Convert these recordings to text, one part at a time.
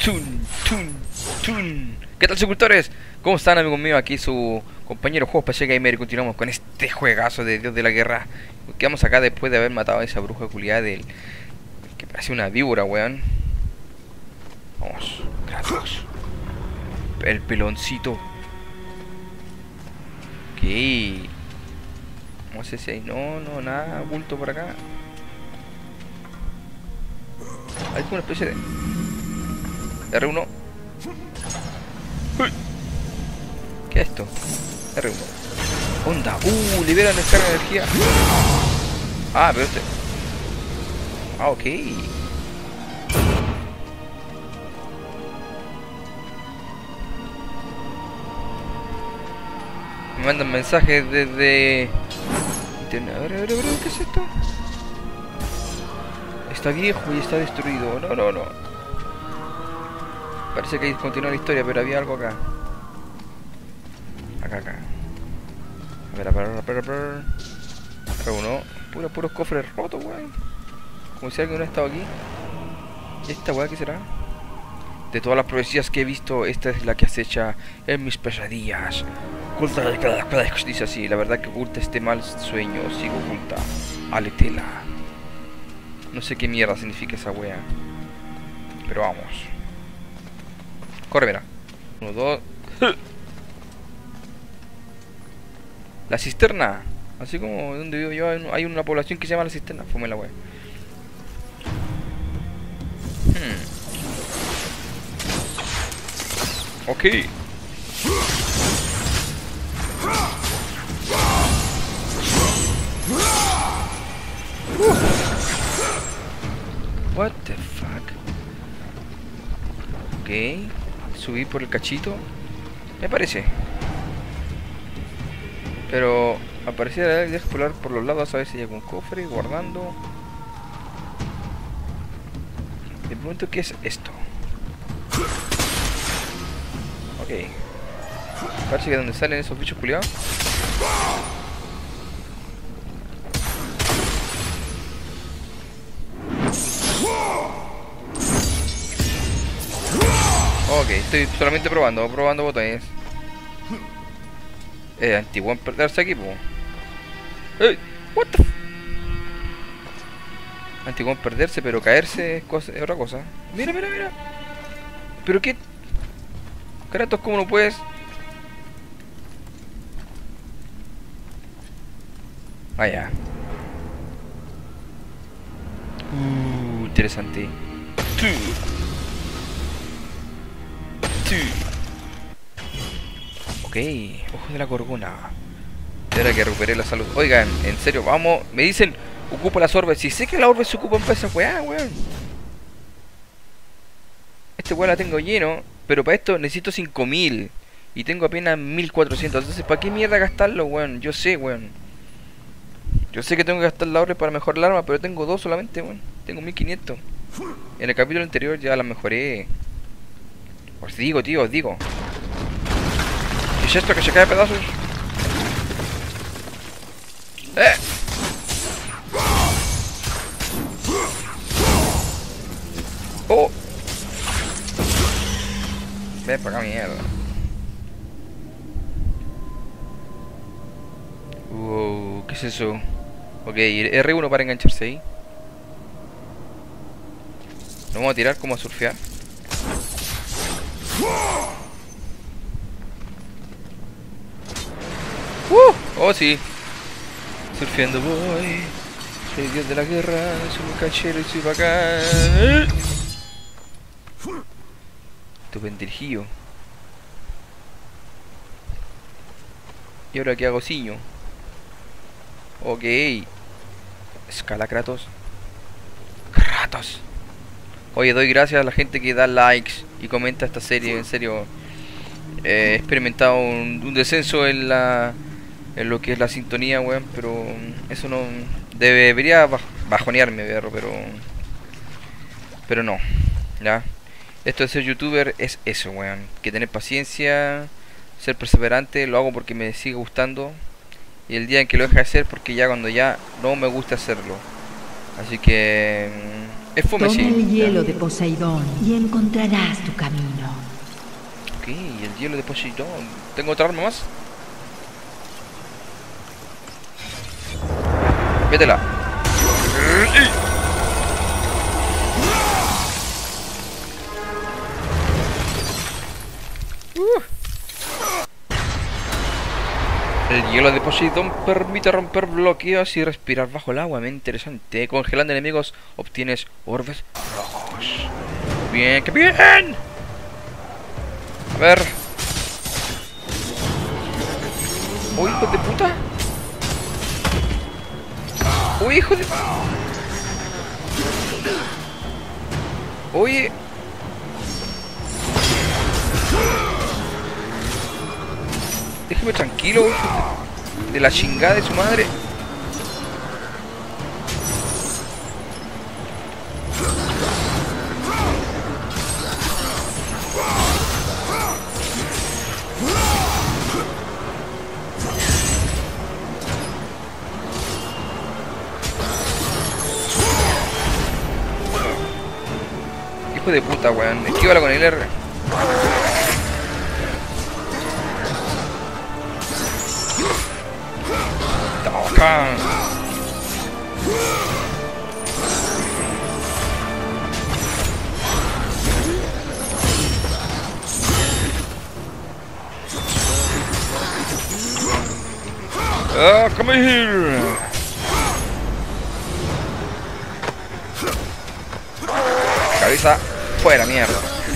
Tun, tun, tun. ¿Qué tal, suscriptores? ¿Cómo están, amigos míos? Aquí su compañero Juego PC Gamer y continuamos con este juegazo de Dios de la Guerra. Quedamos acá después de haber matado a esa bruja culiada del que parece una víbora, weón. Vamos, Kratos. El peloncito. Ok. No sé si hay... No, nada oculto por acá. Hay como una especie de... R1. ¿Qué es esto? R1. Onda. Libera descarga de energía. Ah, pero este... Ah, ok. Me mandan mensajes desde... Internet. A ver, ¿qué es esto? Está viejo y está destruido. No. Parece que hay que continuar la historia, pero había algo acá. Acá. A ver. R1. Puros cofres rotos, weón. Como si alguien no ha estado aquí. ¿Y esta weá qué será? De todas las profecías que he visto, esta es la que acecha en mis pesadillas. Oculta de cada dice así. La verdad que oculta este mal sueño. Sigo oculta. Aletela. No sé qué mierda significa esa wea. Pero vamos. Corre, mira. 1, 2. La cisterna. Así como donde vivo yo hay una población que se llama La Cisterna. Fumé la wea. Ok. What the fuck. Ok. Subí por el cachito. Me parece. Pero al parecer hay que explorar por los lados a ver si hay algún cofre guardando. Me pregunto qué es esto. Ok. Parece que es donde salen esos bichos culiados. Ok, estoy solamente probando botones. Antiguo en perderse aquí, po. Hey, what the f... Antiguo en perderse, pero caerse es otra cosa. Mira. ¿Pero qué? Kratos, ¿cómo no puedes? Vaya. Interesante. Ok, ojo de la gorgona. Era que recuperé la salud. Oigan, en serio, vamos. Me dicen, ocupa las orbes. Si sé que las orbes se ocupan para esa weá, weón. Este weá la tengo lleno, pero para esto necesito 5000. Y tengo apenas 1400. Entonces, ¿para qué mierda gastarlo, weón? Yo sé, weón. Yo sé que tengo que gastar la orbe para mejorar el arma, pero tengo 2 solamente, weón. Tengo 1500. En el capítulo anterior ya la mejoré. Os digo, tío, os digo. ¿Qué es esto que se cae a pedazos? ¡Oh! Ven para acá, mierda. ¿Qué es eso? Ok, R1 para engancharse ahí. Nos vamos a tirar como a surfear. Oh, sí. Surfeando voy. Soy Dios de la Guerra. Soy un canchero y soy bacán. Tu pendirgillo. ¿Y ahora qué hago, ciño? Ok. Escala Kratos. Oye, doy gracias a la gente que da likes y comenta esta serie. En serio, he experimentado un descenso en lo que es la sintonía, weón. Pero eso no debería bajonearme, pero no, ya. Esto de ser youtuber es eso, weón. Que tener paciencia, ser perseverante. Lo hago porque me sigue gustando. Y el día en que lo deje de hacer, porque ya cuando ya no me gusta hacerlo. Así que Es fome, Toma sí. el hielo Ya. de Poseidón y encontrarás tu camino. Ok, el hielo de Poseidón. ¿Tengo otra arma más? Métela. El hielo de Poseidón permite romper bloqueos y respirar bajo el agua. Muy interesante. Congelando enemigos obtienes orbes rojos. Bien, ¡qué bien! A ver. ¡Uy, hijo de puta! ¡Uy, hijo de... Oye. Déjeme tranquilo, hijo de la chingada de su madre. Hijo de puta, weón. Esquívala con el R. Toca. Ah, come here. Cabeza fuera, mierda.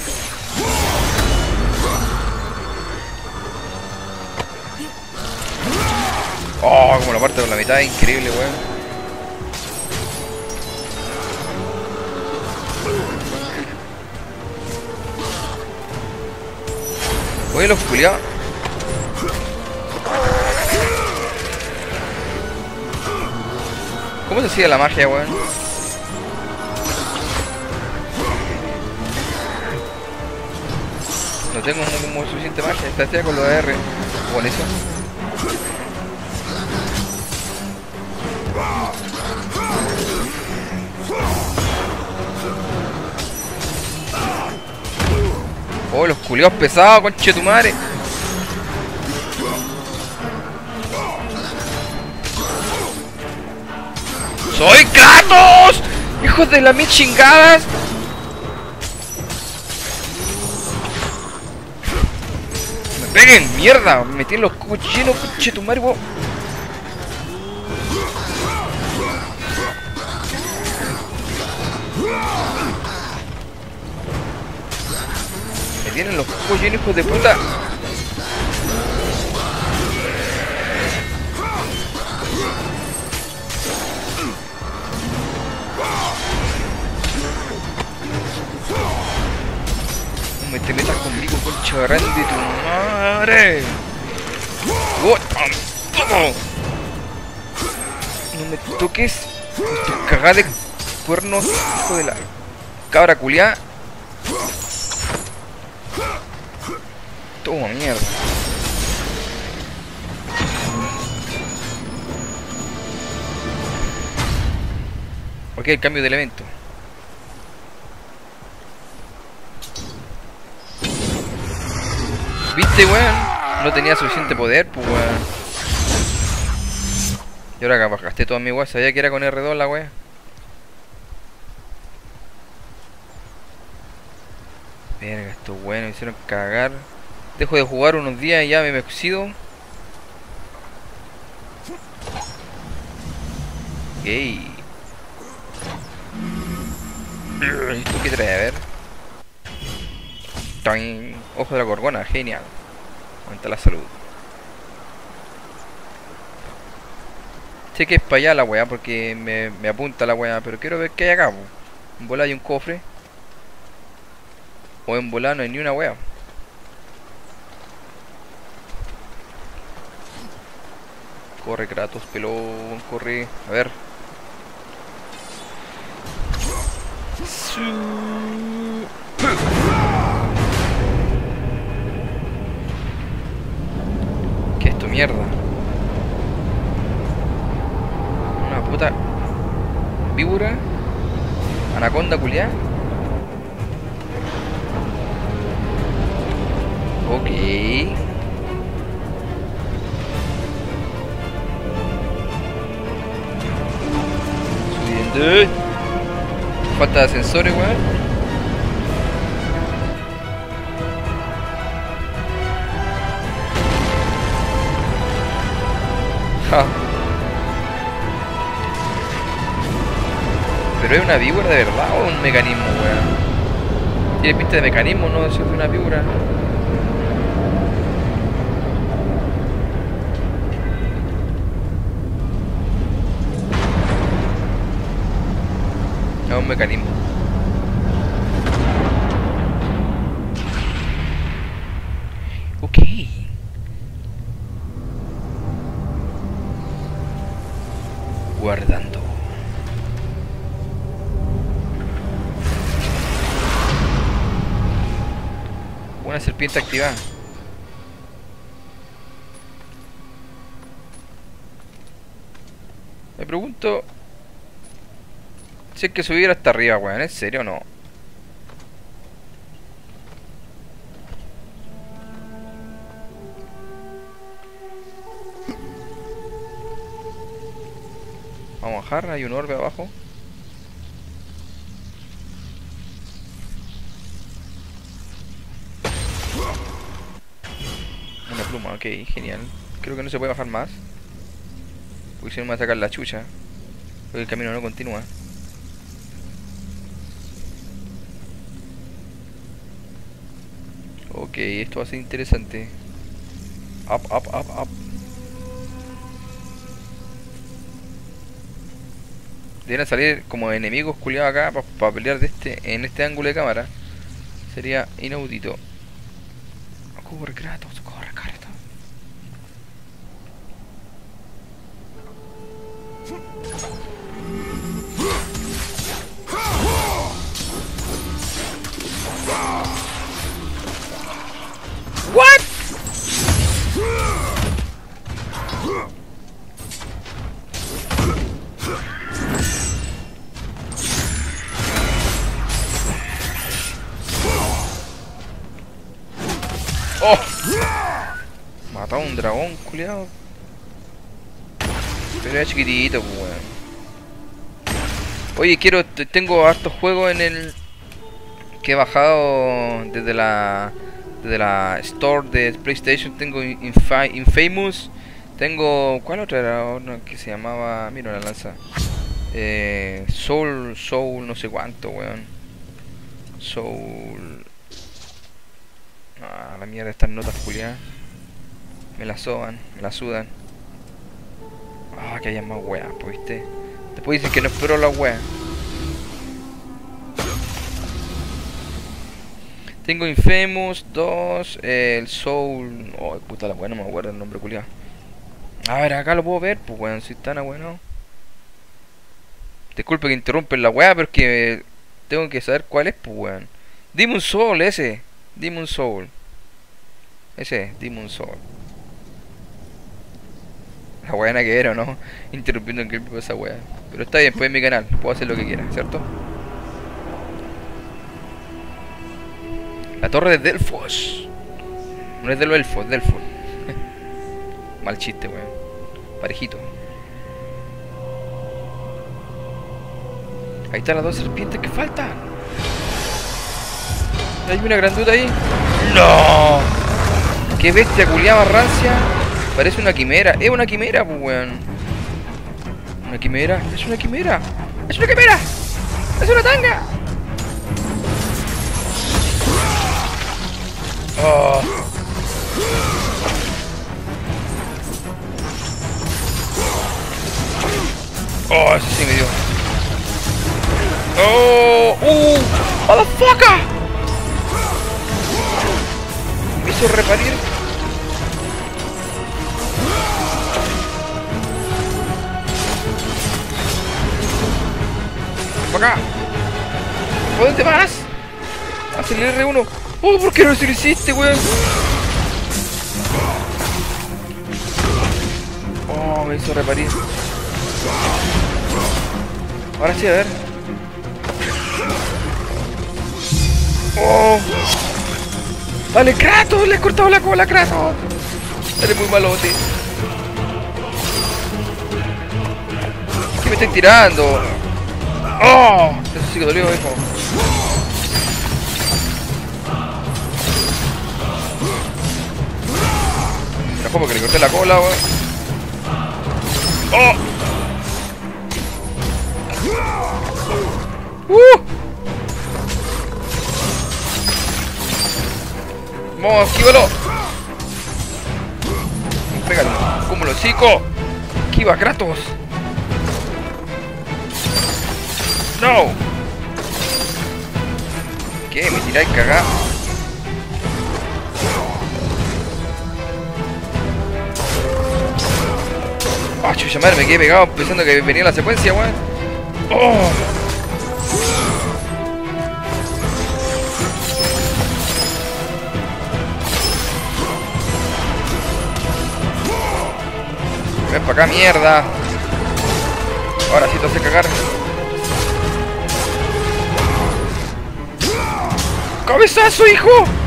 Oh, como la parte por la mitad, increíble, weón. Oye, los culiados. ¿Cómo se hacía la magia, weón? No tengo como suficiente magia. Esta estoy con los R. Con eso. Oh, los culiados pesados, conchetumare. ¡Soy Kratos! ¡Hijos de las mil chingadas! ¡Me peguen! ¡Mierda! Me metí en los cochinos, conchetumare, weón. Me tienen los cochinos, hijos de puta. No me te metas conmigo, concha grande de tu madre. ¡Oh, tampoco! No me toques con tus cagadas de cuernos, hijo de la cabra culiá. Toma mierda. Ok, el cambio de elemento. ¿Viste, weón? No tenía suficiente poder, pues, weón. Y ahora capaz gasté toda mi weá. Sabía que era con R2 la weá. Verga, estos weones me hicieron cagar. Dejo de jugar unos días y ya me oxido. Ok. ¿Esto qué trae? A ver. Toin. Ojo de la gorgona, genial. Aumenta la salud. Sé que es para allá la weá porque me apunta la weá, pero quiero ver qué hay acá. En bola hay un cofre. O en bola no hay ni una weá. Corre, Kratos, pelón, corre. A ver. ¿Qué es esto, mierda? Una puta víbora. Anaconda culiá. Ok. Subiendo. Falta de ascensores, weón. Ja. Pero es una víbora de verdad o un mecanismo, weón. Tiene pinta de mecanismo, no de ser de una víbora. No, es un mecanismo. Ok. Guardando. Una serpiente activada. Me pregunto si hay que subir hasta arriba, weón. ¿En serio o no? Vamos a bajar, hay un orbe abajo. Una pluma, ok, genial. Creo que no se puede bajar más, porque si no me va a sacar la chucha, porque el camino no continúa. Ok, esto va a ser interesante. Up, up, up, up. Deberían salir como enemigos culiados acá para pelear en este ángulo de cámara. Sería inaudito. Corre, Kratos, corre, Kratos. What? Oh, mató a un dragón, culiao. Pero era chiquitito, pues, weón. Oye, tengo hartos juegos en el que he bajado desde la store de PlayStation. Tengo Infamous. Tengo, ¿cuál otra era? Una que se llamaba, mira la lanza. Soul, no sé cuánto, weón. Soul. Ah, la mierda, estas notas culiadas. Me las soban, me las sudan. Ah, que haya más weas, pues, viste. Después dicen que no espero las weas. Tengo Infamous 2, el Soul. Oh, puta la wea, no me acuerdo el nombre culiado. A ver, acá lo puedo ver, pues weón, si están bueno. Disculpe que interrumpen la wea, pero es que tengo que saber cuál es, pues weón. Demon Soul, ese. Demon Soul. Ese, Demon Soul. La buena que era, ¿no? Interrumpiendo el clip por esa wea. Pero está bien, pues es mi canal, puedo hacer lo que quiera, ¿cierto? La torre de Delfos. No es de los elfos, es Delfos. Mal chiste, weón. Parejito. Ahí están las dos serpientes que faltan. Hay una grandota ahí. ¡No! ¡Qué bestia culiada rancia! Parece una quimera. Es una quimera, pues, weón. ¿Una quimera? ¡Es una quimera! ¡Es una quimera! ¡Es una tanga! Oh. Oh, ese sí me dio. Oh, motherfucker. Me hizo reparir. Para acá. ¿Por dónde vas? Haz el R1. Oh, ¿por qué no se lo hiciste, weón? Oh, me hizo reparir. Ahora sí, a ver. ¡Oh! ¡Dale, Kratos! ¡Le he cortado la cola a Kratos! Eres muy malote. ¿Qué me estás tirando? ¡Oh! Eso sí que dolió, hijo. Mira, como que le corté la cola, weón. ¡Oh! ¡Vamos, esquívalo! Pégale, como lo hocico. Esquiva, Kratos. ¡No! ¿Qué? ¿Me tiráis cagá? ¡Ah, chucha madre! Me quedé pegado pensando que venía la secuencia, weón. ¡Oh! Ven para acá, mierda. Ahora sí te hace cagar. ¡Cabezazo, hijo!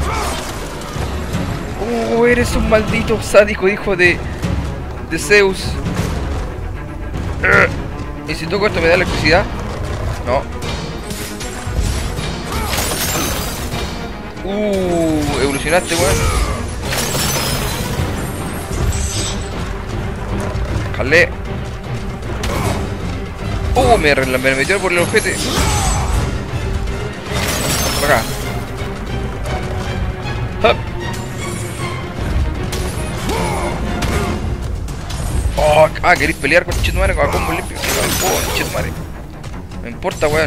Oh, eres un maldito sádico hijo de Zeus. ¿Y si toco esto me da electricidad? No. Evolucionaste, weón. Jalé. Me metió por el ojete. Por acá. ¡Hup! Oh, ¿queréis pelear con Chetumare? Con combo limpio. Oh, Chetumare. No importa, weón.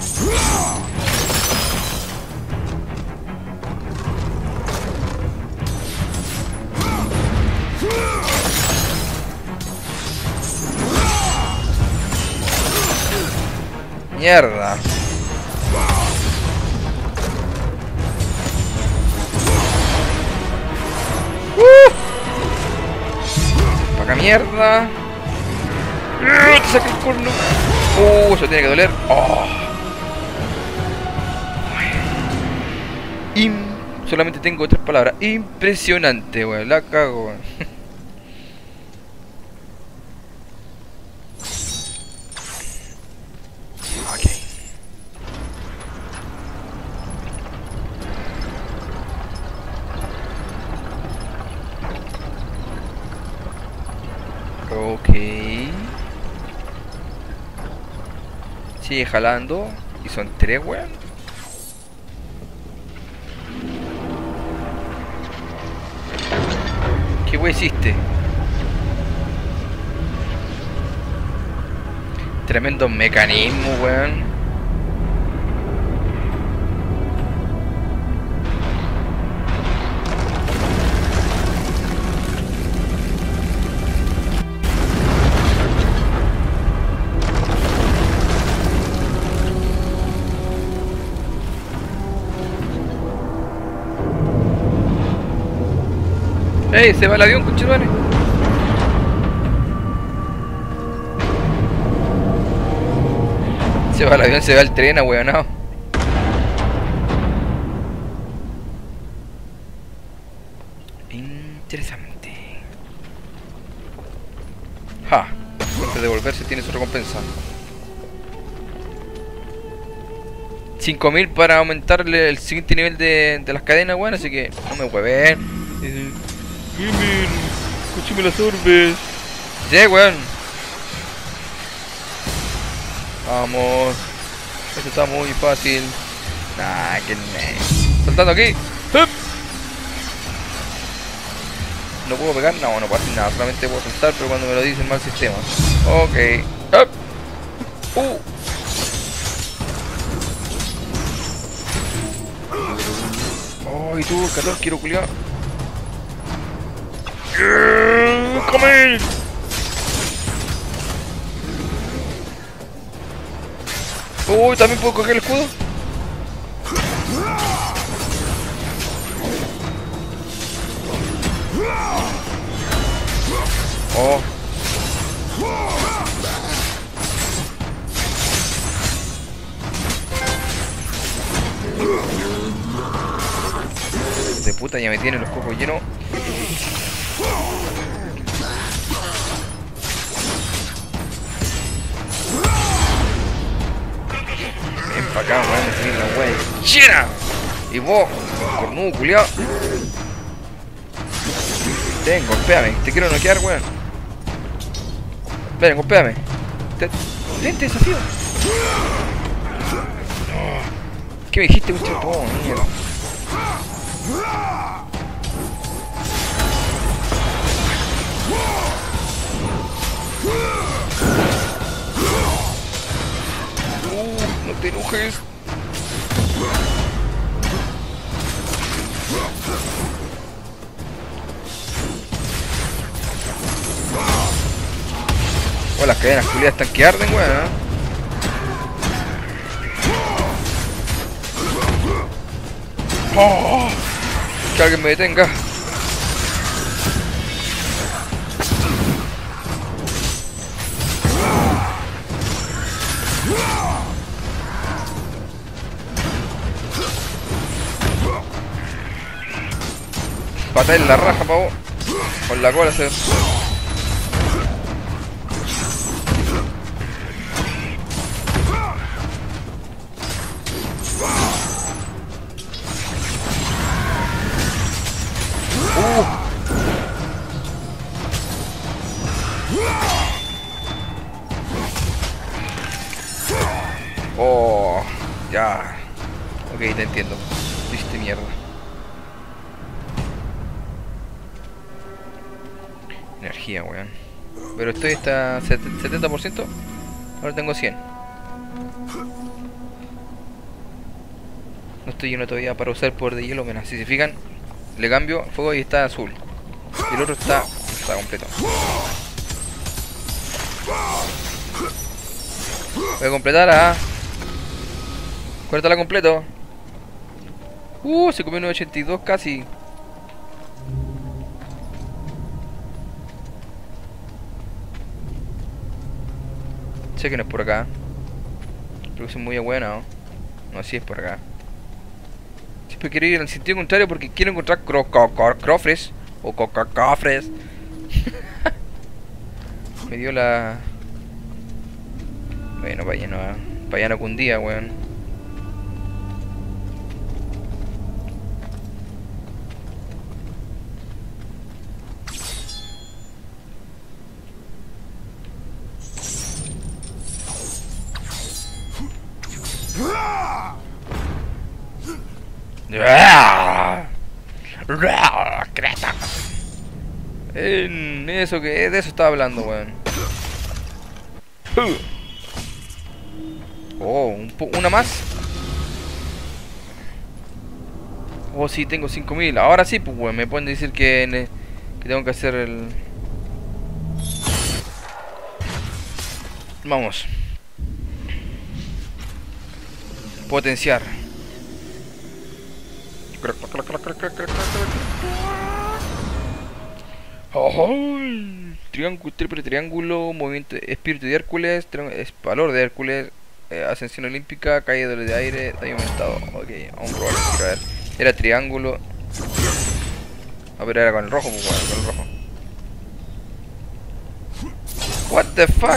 Mierda. Para acá, mierda. Te saqué el corno. Eso tiene que doler. Oh. Solamente tengo 3 palabras. Impresionante, weón. La cago, weón. Ok. Sigue jalando. Y son 3, weón. ¿Qué weón hiciste? Tremendo mecanismo, weón. ¡Ey! Se va el avión, conchetumare. Se va el avión, se va el tren, ahueonao. Interesante. Ja. Antes de devolverse tiene su recompensa. 5000 para aumentarle el siguiente nivel de las cadenas, weón. Así que no me hueven. Gamer, escúchame las orbes. Sí, weón. Vamos. Esto está muy fácil. Nah, que ne. Saltando aquí. ¡Hup! No puedo pegar, no puedo hacer nada. Solamente puedo saltar, pero cuando me lo dicen mal sistema. Ok. ¡Hup! Oh, y tú, calor, quiero culiar. ¡Come! Uy, ¿también puedo coger el escudo? Oh. Puta, ya me tienen los cocos llenos. Ven pa' acá, weón, me tienen la wea llena. Y vos, cornudo culiao. Ven, golpéame, te quiero noquear, weón. Ven, golpéame. Ven, te desafío. ¿Qué me dijiste, muchacho? Oh, mierda. No te enojes. Oh, las cadenas culiadas están que arden, weón, ¿eh? Oh, que alguien me detenga. Patada en la raja, pavo. Con la cola se... Oh, ya. Ok, te entiendo. Triste mierda. Energía, weón. Pero estoy hasta 70%. Ahora tengo 100. No estoy lleno todavía para usar el poder de hielo. Mira, si se fijan, le cambio fuego y está azul. Y el otro está completo. Voy a completar a... Cuéntala completo. Se comió 982 casi. Sé que no es por acá. Creo que es muy buena, ¿no? No, sí es por acá. Siempre quiero ir en el sentido contrario porque quiero encontrar cofres. O cofres. Me dio la... Bueno, para allá no cundía, weón. En eso que de eso estaba hablando, weón. Oh, una más. Oh, sí, tengo 5000. Ahora sí, pues, weón, me pueden decir que tengo que hacer el... Vamos. Potenciar. Oh, triángulo, triple triángulo, movimiento, espíritu de Hércules, valor de Hércules, ascensión olímpica, caída de aire, daño aumentado. Ok, vamos a probar, quiero ver. Era triángulo. A ver, era con el rojo, pues bueno, con el rojo. What the fuck?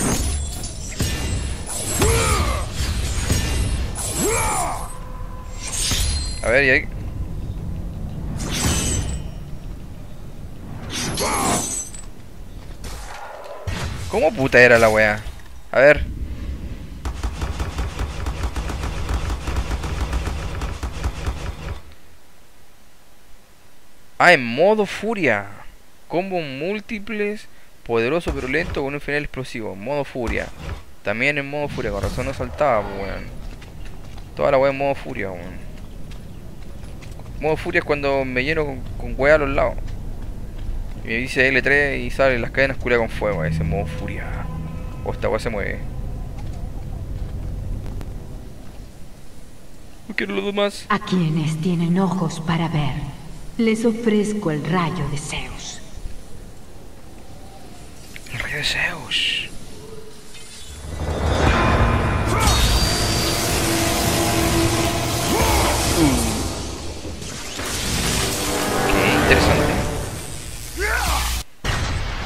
A ver, y ahí. ¿Cómo puta era la wea? A ver. Ah, en modo furia. Combo múltiples, poderoso pero lento con un final explosivo. Modo furia. También en modo furia, con razón no saltaba, pues, weón. Toda la wea en modo furia, weón. Modo furia es cuando me lleno con wea a los lados. Y me dice L3 y salen las cadenas culia con fuego. Ese modo furia. O esta wea se mueve. No quiero los demás. A quienes tienen ojos para ver, les ofrezco el rayo de Zeus. El rayo de Zeus.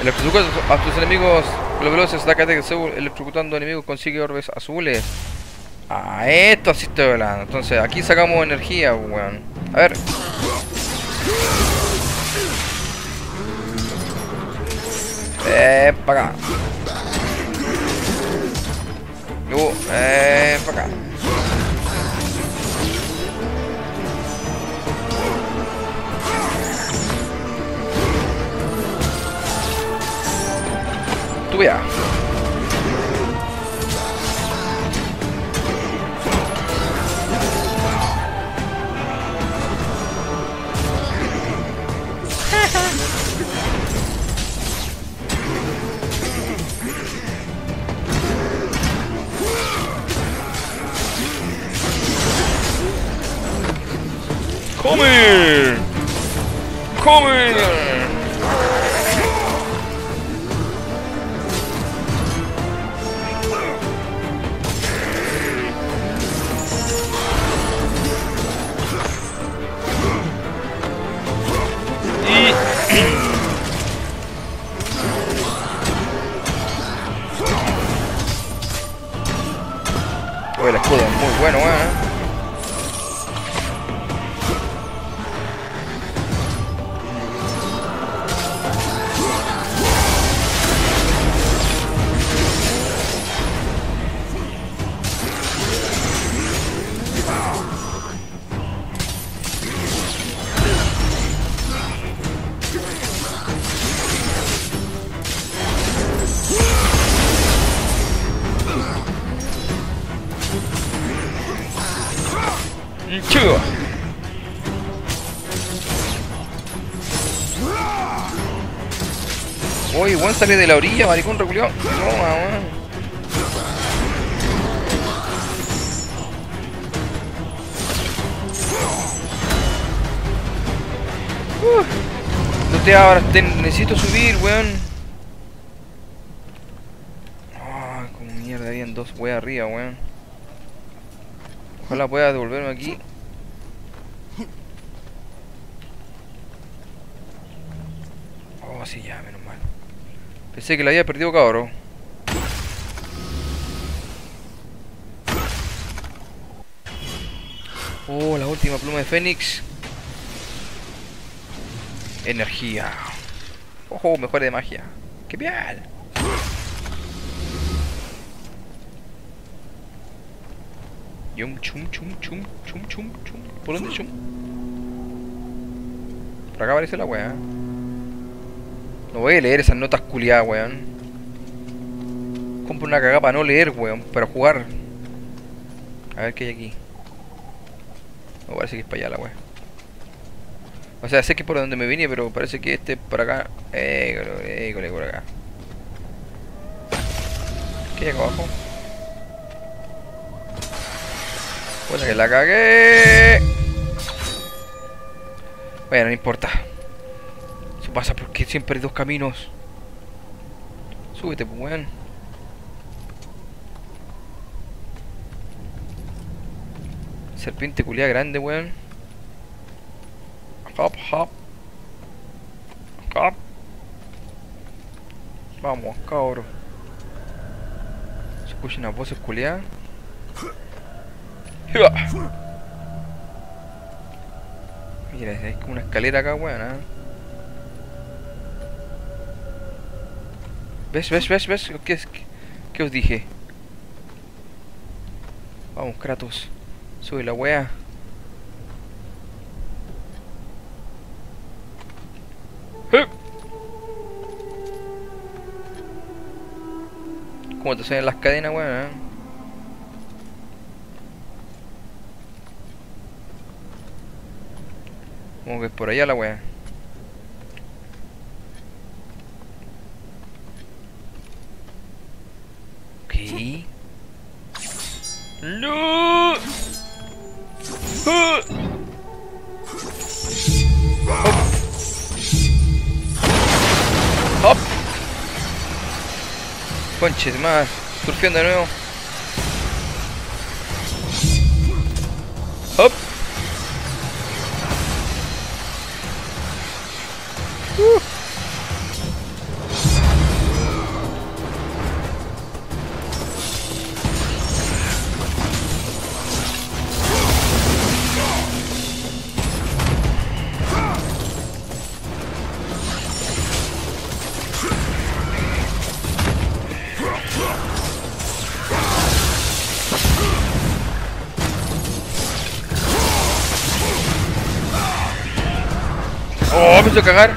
Electrocuta a tus enemigos. Los veloces, ataque de Zeus, electrocutando enemigos, consigue orbes azules. Ah, esto sí estoy hablando. Entonces, aquí sacamos energía, weón. A ver. Para acá. Luego, para acá. Tú veas. Come here! Come here! Oye, el escudo es muy bueno, Chido. Uy, weón, sale de la orilla, maricón reculeado. Toma, weón. No te abras, necesito subir, weón. Ah, como mierda, habían dos weas arriba, weón. Ojalá pueda devolverme aquí. Oh, sí, ya, menos mal. Pensé que la había perdido, cabrón. Oh, la última pluma de Fénix. Energía. Ojo, mejor de magia. ¡Qué bien! Yum, chum, chum, chum, chum, chum, chum. ¿Por dónde chum? Por acá aparece la weá. No voy a leer esas notas culiadas, weón. Compro una cagada para no leer, weón. Para jugar. A ver qué hay aquí. No, parece que es para allá la weá. O sea, sé que es por donde me vine, pero parece que este es para acá. Por acá. ¿Qué hay acá abajo? Puta que la cagué. Bueno, no importa. Eso pasa porque siempre hay dos caminos. Súbete, pues, weón. Serpiente culiada grande, weón. Hop, hop. Hop. Vamos, cabro. Se escuchan unas voces culiadas. Mira, hay como una escalera acá, weón, ¿eh? ¿Ves? ¿Qué os dije? Vamos, Kratos. Sube la wea. ¿Cómo te suenan las cadenas, weón? ¿Eh? Como que es por allá la wea. Ok. ¡No! ¡Hop! Conches más. Surfeando de nuevo. ¡Hop! Oh, me hizo cagar.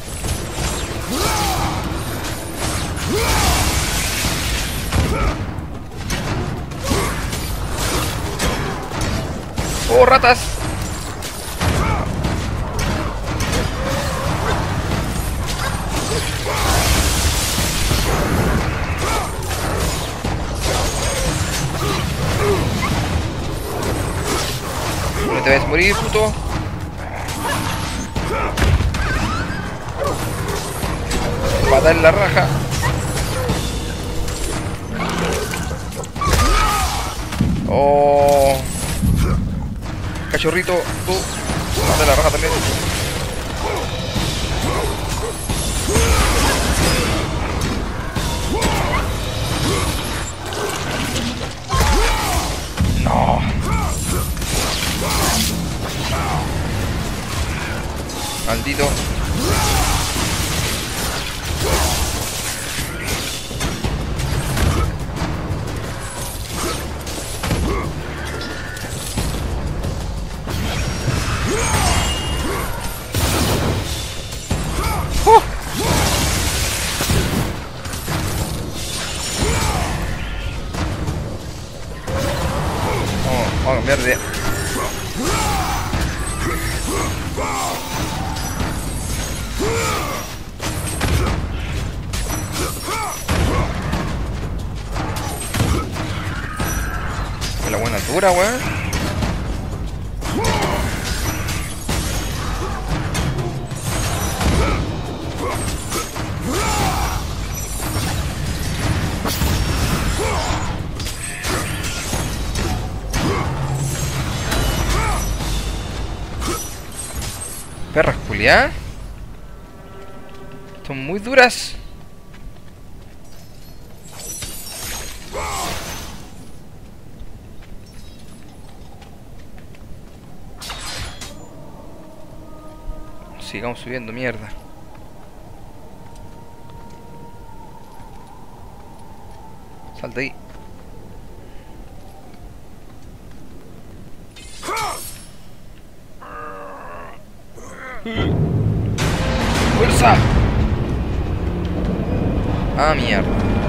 Oh, ratas. No te vas a morir, puto. Patada en la raja. Oh. Cachorrito, tú. Patada en la raja también. No. Maldito. Vamos a cambiar de... la buena altura, weón. Perras culiadas. Son muy duras. Sigamos subiendo, mierda. Salta ahí. ¡Fuerza! Ah, mierda.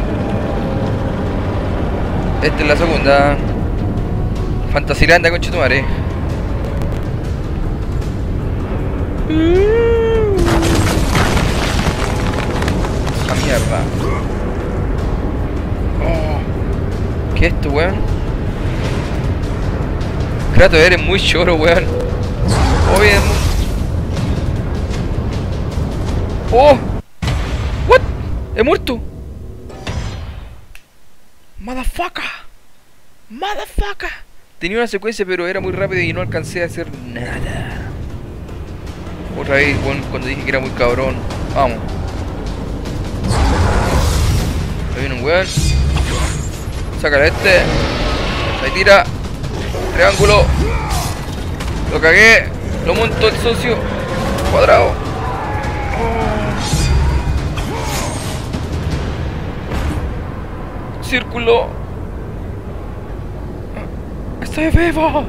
Esta es la segunda. Fantasiranda, conchetumare. ¡Ah, mierda! Oh. ¿Qué es esto, weón? Kratos, eres muy choro, weón. Oh, bien. ¡Oh! ¿What? ¡He muerto! ¡Motherfucker! ¡Motherfucker! Tenía una secuencia pero era muy rápida y no alcancé a hacer nada. Otra vez, bueno, cuando dije que era muy cabrón. Vamos. Ahí viene un weón. Sácala este. Ahí tira. Triángulo. Lo cagué. Lo monto el socio. Cuadrado. Círculo. Estoy vivo.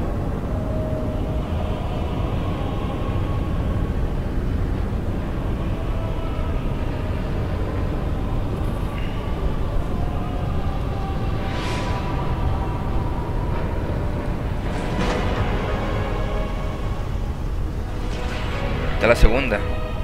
Esta es la segunda.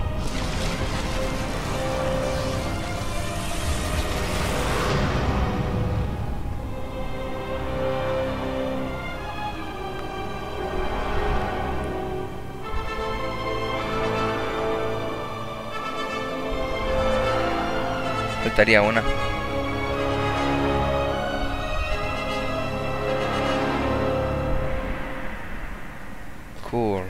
Faltaría una. Cool.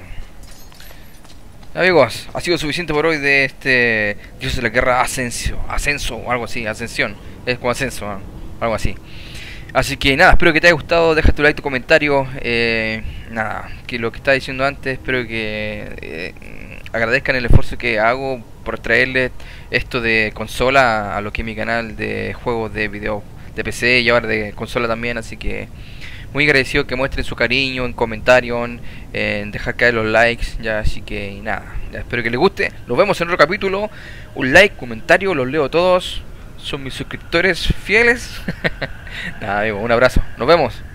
Amigos, ha sido suficiente por hoy de este Dios de la Guerra Ascenso o algo así, Ascensión. Es como ascenso, ¿no? Algo así. Así que nada, espero que te haya gustado, deja tu like, tu comentario. Nada, que lo que estaba diciendo antes, espero que agradezcan el esfuerzo que hago por traerles esto de consola a lo que es mi canal de juegos de video de PC y ahora de consola también, así que muy agradecido que muestren su cariño en comentarios, en dejar caer los likes, ya, así que nada, ya, espero que les guste. Nos vemos en otro capítulo. Un like, comentario, los leo todos. Son mis suscriptores fieles. Nada, amigo, un abrazo. Nos vemos.